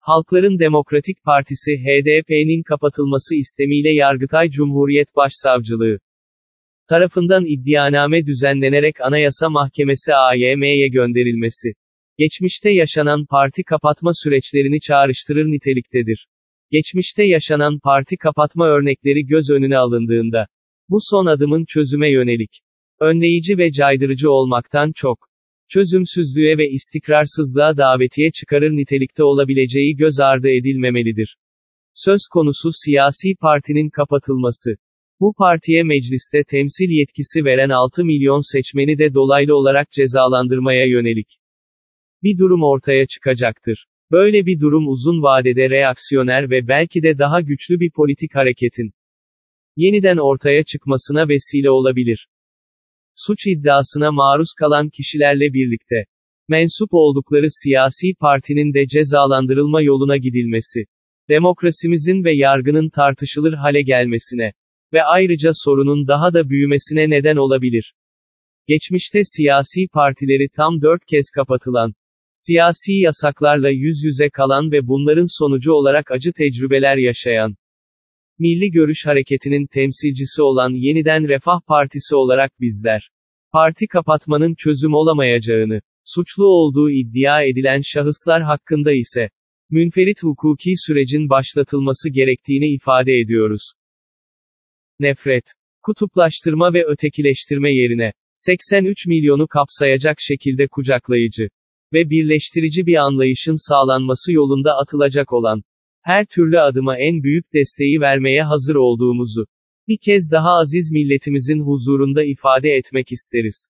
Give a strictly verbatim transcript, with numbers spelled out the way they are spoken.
Halkların Demokratik Partisi H D P'nin kapatılması istemiyle Yargıtay Cumhuriyet Başsavcılığı tarafından iddianame düzenlenerek Anayasa Mahkemesi A Y M'ye gönderilmesi, geçmişte yaşanan parti kapatma süreçlerini çağrıştırır niteliktedir. Geçmişte yaşanan parti kapatma örnekleri göz önüne alındığında, bu son adımın çözüme yönelik, önleyici ve caydırıcı olmaktan çok, çözümsüzlüğe ve istikrarsızlığa davetiye çıkarır nitelikte olabileceği göz ardı edilmemelidir. Söz konusu siyasi partinin kapatılması, bu partiye mecliste temsil yetkisi veren altı milyon seçmeni de dolaylı olarak cezalandırmaya yönelik bir durum ortaya çıkacaktır. Böyle bir durum uzun vadede reaksiyoner ve belki de daha güçlü bir politik hareketin yeniden ortaya çıkmasına vesile olabilir. Suç iddiasına maruz kalan kişilerle birlikte mensup oldukları siyasi partinin de cezalandırılma yoluna gidilmesi, demokrasimizin ve yargının tartışılır hale gelmesine ve ayrıca sorunun daha da büyümesine neden olabilir. Geçmişte siyasi partileri tam dört kez kapatılan, siyasi yasaklarla yüz yüze kalan ve bunların sonucu olarak acı tecrübeler yaşayan Milli Görüş Hareketi'nin temsilcisi olan Yeniden Refah Partisi olarak bizler, parti kapatmanın çözüm olamayacağını, suçlu olduğu iddia edilen şahıslar hakkında ise, münferit hukuki sürecin başlatılması gerektiğini ifade ediyoruz. Nefret, kutuplaştırma ve ötekileştirme yerine, seksen üç milyonu kapsayacak şekilde kucaklayıcı ve birleştirici bir anlayışın sağlanması yolunda atılacak olan her türlü adıma en büyük desteği vermeye hazır olduğumuzu bir kez daha aziz milletimizin huzurunda ifade etmek isteriz.